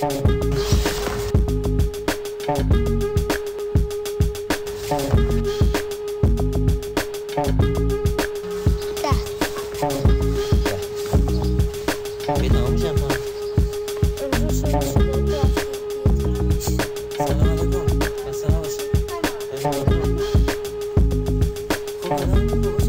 别等我先吗？السلام عليكم. السلام عليكم.